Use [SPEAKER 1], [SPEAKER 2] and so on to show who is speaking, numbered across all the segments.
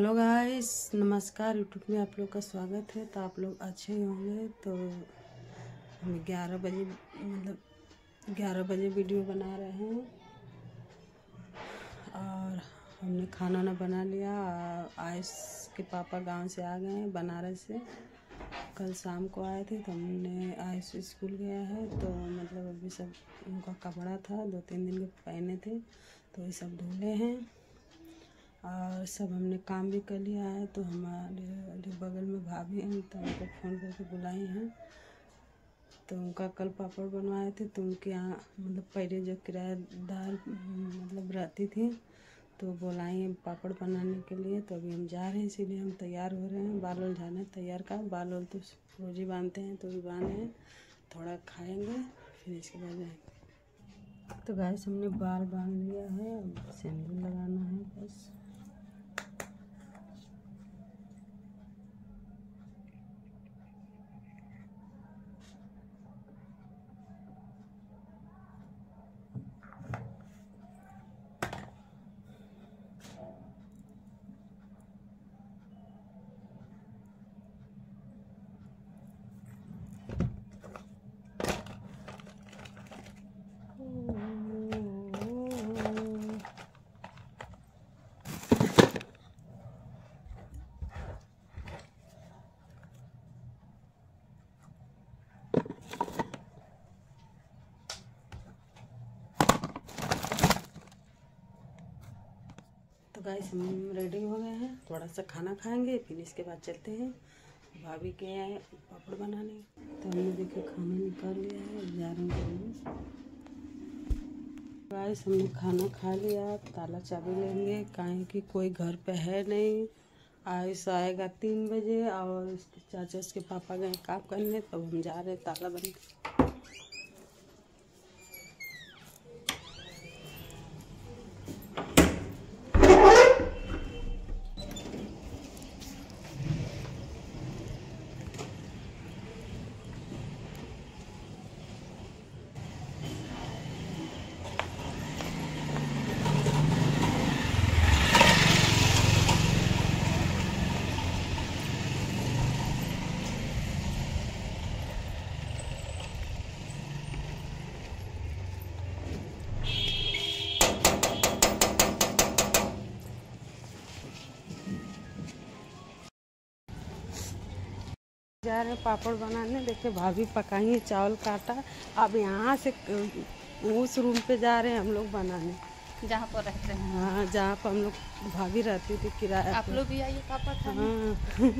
[SPEAKER 1] Hello guys, नमस्कार। YouTube में आप लोग का स्वागत है। तो आप लोग अच्छे होंगे। तो हम 11 बजे वीडियो बना रहे हैं और हमने खाना ना बना लिया। आयुष के पापा गांव से आ गए हैं, बनारस से। कल शाम को आए थे। तो हमने आयुष स्कूल गया है, तो मतलब अभी सब उनका कपड़ा था 2-3 दिन के पहने थे, तो ये सब धुले हैं और सब हमने काम भी कर लिया है। तो हमारे बगल में भाभी हैं, तो उनको फ़ोन करके बुलाई हैं। तो उनका कल पापड़ बनवाए थे, तो उनके यहाँ मतलब पहले जो किराएदार मतलब रहती थी, तो बुलाई हैं पापड़ बनाने के लिए। तो अभी हम जा रहे हैं, इसीलिए हम तैयार हो रहे हैं। बाल वाल जाना तैयार का, बाल वाल तो रोज ही बांधते हैं, तो भी बांधे हैं। थोड़ा खाएंगे, फिर इसके बाद जाएंगे। तो गाइस, हमने बाल बांध लिया है, अब सिंदूर लगाना है बस। तो गाइस, हम रेडी हो गए हैं। थोड़ा सा खाना खाएंगे, फिर इसके बाद चलते हैं भाभी के आए पापड़ बनाने। तो हमने देखिए खाना निकाल लिया है, जा रहे हैं। गाइस, हमने खाना खा लिया। ताला चाबी लेंगे, काहे कि कोई घर पे है नहीं। आयुष आएगा 3 बजे और उसके चाचा उसके पापा गए काम करने, तब हम जा रहे हैं ताला बंद। जा रहे हैं पापड़ बनाने। देखिए भाभी पकाई है चावल का आटा। अब यहाँ से उस रूम पे जा रहे हैं हम लोग बनाने,
[SPEAKER 2] जहाँ पर रहते हैं।
[SPEAKER 1] हाँ, जहाँ पर हम लोग भाभी रहती थी किराया।
[SPEAKER 2] आप लोग भी आइए पापड़ खाने।
[SPEAKER 1] हाँ।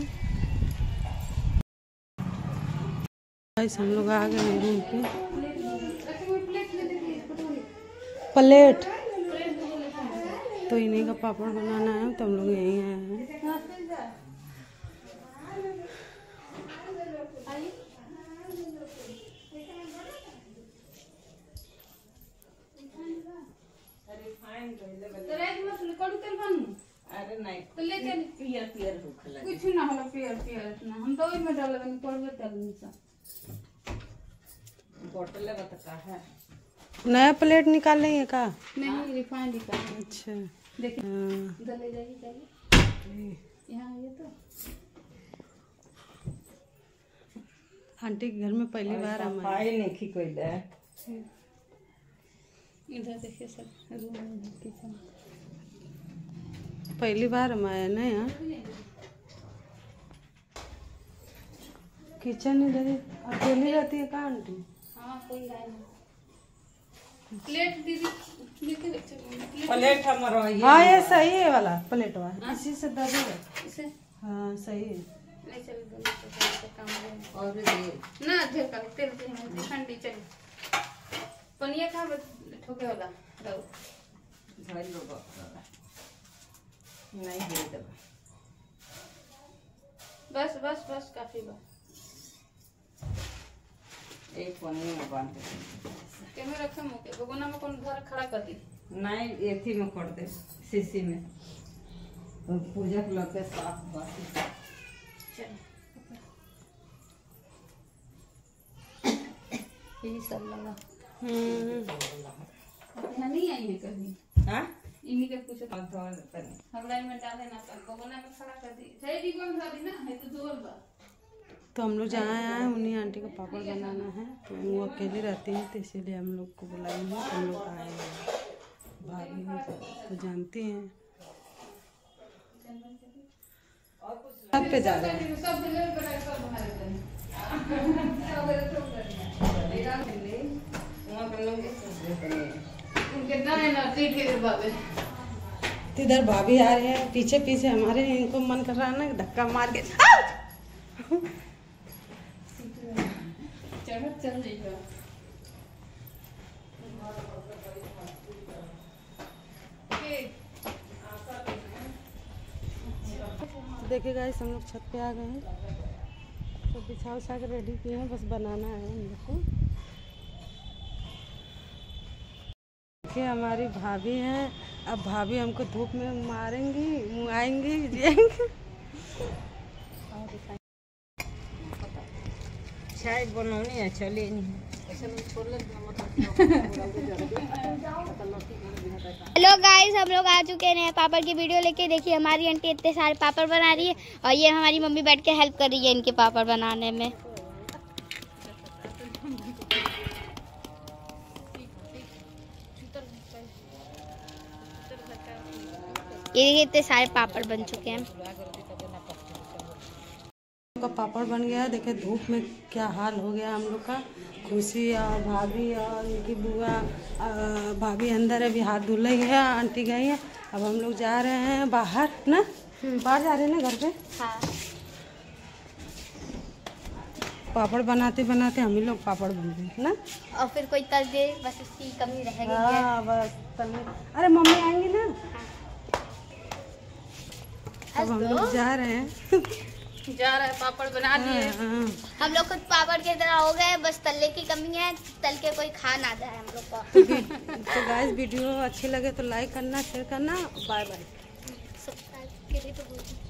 [SPEAKER 1] हम लोग आ गए हैं रूम पे। प्लेट तो इन्हीं का पापड़ बनाना है, तो हम लोग यहीं आए हैं।
[SPEAKER 2] अरे नहीं, पियर कुछ ना होला, पियर ना हम तो में डालबे पड़बे तलनी सा बोतल लगा त का है।
[SPEAKER 1] नया प्लेट निकाल लेंगे का?
[SPEAKER 2] नहीं, रिफाइंड का।
[SPEAKER 1] अच्छा,
[SPEAKER 2] देखिए दले जाइए यहाँ ये तो
[SPEAKER 1] आंटी के घर में पहली बार हम आए।
[SPEAKER 2] नहीं की कोई दे। इधर देखिए सब रूम किचन,
[SPEAKER 1] पहली बार हम आए ना यहाँ। किचन इधर अकेली रहती है का आंटी?
[SPEAKER 2] हाँ, कोई आए नहीं। प्लेट दीदी
[SPEAKER 3] प्लेट हमारा
[SPEAKER 1] हाँ, ये सही है वाला प्लेट वाला, इसी से दे दो।
[SPEAKER 2] इसे
[SPEAKER 1] हाँ, सही है।
[SPEAKER 2] नहीं चल काम और ना ढेर का तेल से ठंडी चली पनिया का ठोके वाला रहो
[SPEAKER 3] झाड़ी लो नहीं दे दे।
[SPEAKER 2] बस बस बस काफी बा।
[SPEAKER 3] एक पन्नी में बांध
[SPEAKER 2] के में रखे मुके बगोना में कौन घर खड़ा कर दी?
[SPEAKER 3] नहीं, एथी में कर दे, शीशी में। तो पूजा के लगे साफ बाकी
[SPEAKER 2] चल ये सब लगा। यहाँ नहीं आई है कभी?
[SPEAKER 3] हाँ,
[SPEAKER 2] इन्हीं के पूछो
[SPEAKER 3] और थोड़ा तनी
[SPEAKER 2] हवलाई में डाले ना कर बगोना में खड़ा कर दी सही दी कौन सा दी ना है तो जोर बा।
[SPEAKER 1] तो हम लोग जहाँ आए हैं उन्हीं आंटी का पापड़ बनाना है, तो वो अकेली रहती हैं तो इसीलिए हम लोग को बुलाई हैं, हम लोग आए हैं। भाभी तो जानती हैं सब पे जा रहे हैं।
[SPEAKER 2] सब ले बड़ा सब हमारे पे
[SPEAKER 3] वहाँ पे लोग
[SPEAKER 2] उनके दाएं ना ठीक है बाबे।
[SPEAKER 1] तो इधर भाभी आ रहे हैं पीछे पीछे हमारे, इनको मन कर रहा है ना धक्का मार के
[SPEAKER 2] चल जाइए
[SPEAKER 1] देखिए गाइस हम लोग छत पे आ गए हैं, तो बिछा उछा कर रेडी किए हैं, बस बनाना है हम लोग को। देखिए हमारी भाभी हैं, अब भाभी हमको धूप में मारेंगी, मुआएंगी, जिएंगी।
[SPEAKER 3] चाय बनौनी है चलिए नहीं
[SPEAKER 4] हेलो गाइस, हम लोग आ चुके हैं पापड़ की वीडियो लेके। देखिए हमारी आंटी इतने सारे पापड़ बना रही है और ये हमारी मम्मी बैठ के हेल्प कर रही है इनके पापड़ बनाने में। ये देखिए इतने सारे पापड़ बन चुके हैं।
[SPEAKER 1] का पापड़ बन गया है। देखिए धूप में क्या हाल हो गया हम लोग का। खुशी और भाभी और इनकी बुआ, भाभी अंदर है, अभी हाथ धुल रही है, आंटी गई है। अब हम लोग जा रहे हैं बाहर ना, बाहर जा रहे हैं ना घर पे।
[SPEAKER 4] हाँ।
[SPEAKER 1] पापड़ बनाते बनाते हम ही लोग पापड़ बन गए ना,
[SPEAKER 4] और फिर कोई तल दे, बस उसकी कमी रह गई है।
[SPEAKER 1] हाँ बस अरे मम्मी आएंगी ना। अब हम लोग जा रहे हैं
[SPEAKER 2] जा रहा है पापड़ बना दिए।
[SPEAKER 4] हम लोग खुद पापड़ की तरह हो गए, बस तलने की कमी है, तल के कोई खा ना जाए हम लोग को।
[SPEAKER 1] तो गाइस वीडियो अच्छी लगे तो लाइक करना, शेयर करना, बाय बाय।
[SPEAKER 4] सब्सक्राइब के लिए तो